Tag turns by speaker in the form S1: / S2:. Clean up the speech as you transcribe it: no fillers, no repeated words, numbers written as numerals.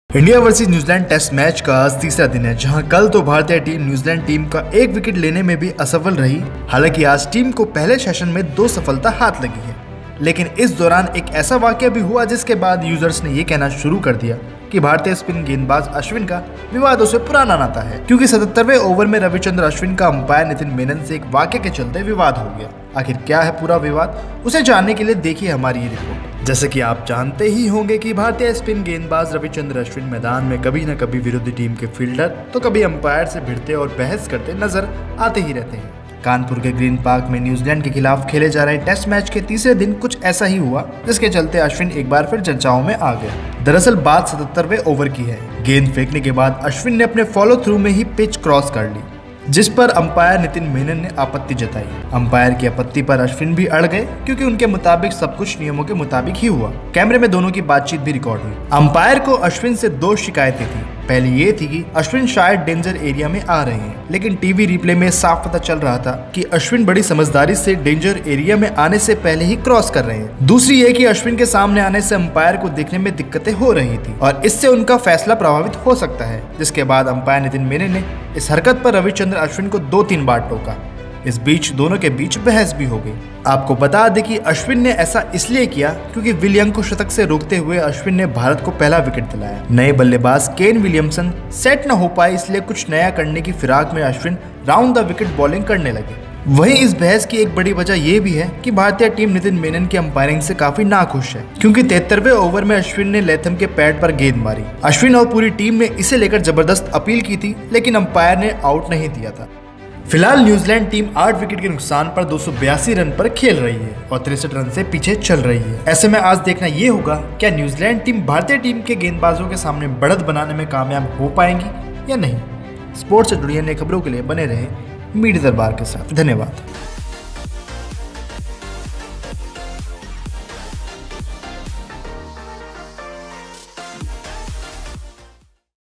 S1: India versus New Zealand test match का आज तीसरा दिन है, जहां कल तो भारतीय टीम न्यूजीलैंड टीम का एक विकेट लेने में भी असफल रही। हालांकि आज टीम को पहले सेशन में 2 सफलता हाथ लगी है, लेकिन इस दौरान एक ऐसा वाकया भी हुआ जिसके बाद यूजर्स ने ये कहना शुरू कर दिया कि भारतीय स्पिन गेंदबाज अश्विन का विवादों से पुराना नाता है, क्योंकि 77वें ओवर में रविचंद्र अश्विन का अंपायर नितिन मेनन से एक वाकये के चलते विवाद हो गया। आखिर क्या है पूरा विवाद, उसे जानने के लिए देखिए हमारी ये रिपोर्ट। जैसे कि आप जानते ही होंगे कि भारतीय स्पिन गेंदबाज रविचंद्र अश्विन मैदान में कभी न कभी विरोधी टीम के फील्डर तो कभी अंपायर से भिड़ते और बहस करते नजर आते ही रहते हैं। कानपुर के ग्रीन पार्क में न्यूजीलैंड के खिलाफ खेले जा रहे टेस्ट मैच के तीसरे दिन कुछ ऐसा ही हुआ, जिसके चलते अश्विन एक बार फिर चर्चाओं में आ गया। दरअसल बात 77वें ओवर की है। गेंद फेंकने के बाद अश्विन ने अपने फॉलो थ्रू में ही पिच क्रॉस कर ली, जिस पर अंपायर नितिन मेनन ने आपत्ति जताई। अंपायर की आपत्ति पर अश्विन भी अड़ गए, क्योंकि उनके मुताबिक सब कुछ नियमों के मुताबिक ही हुआ। कैमरे में दोनों की बातचीत भी रिकॉर्ड हुई। अंपायर को अश्विन से 2 शिकायतें थी। पहली ये थी कि अश्विन शायद डेंजर एरिया में आ रहे हैं, लेकिन टीवी रिप्ले में साफ पता चल रहा था कि अश्विन बड़ी समझदारी से डेंजर एरिया में आने से पहले ही क्रॉस कर रहे हैं। दूसरी ये कि अश्विन के सामने आने से अंपायर को देखने में दिक्कतें हो रही थी और इससे उनका फैसला प्रभावित हो सकता है। जिसके बाद अंपायर नितिन मेनन ने इस हरकत पर रविचंद्र अश्विन को 2-3 बार टोका। इस बीच दोनों के बीच बहस भी हो गई। आपको बता दें कि अश्विन ने ऐसा इसलिए किया क्योंकि विलियम को शतक से रोकते हुए अश्विन ने भारत को पहला विकेट दिलाया। नए बल्लेबाज केन विलियमसन सेट न हो पाए, इसलिए कुछ नया करने की फिराक में Ashwin round the wicket bowling करने लगे। वहीं इस बहस की एक बड़ी वजह यह भी है कि भारतीय टीम नितिन मेनन की अंपायरिंग से काफी नाखुश है, क्योंकि 73वें ओवर में अश्विन ने लेथम के पैड पर गेंद मारी। अश्विन और पूरी टीम ने इसे लेकर जबरदस्त अपील की थी, लेकिन अंपायर ने आउट नहीं दिया था। फिलहाल न्यूजीलैंड टीम 8 विकेट के नुकसान पर 282 रन पर खेल रही है और 63 रन से पीछे चल रही है। ऐसे में आज देखना ये होगा क्या न्यूजीलैंड टीम भारतीय टीम के गेंदबाजों के सामने बढ़त बनाने में कामयाब हो पाएंगी या नहीं। स्पोर्ट्स से जुड़ी अन्य खबरों के लिए बने रहे मीडिया दरबार के साथ। धन्यवाद।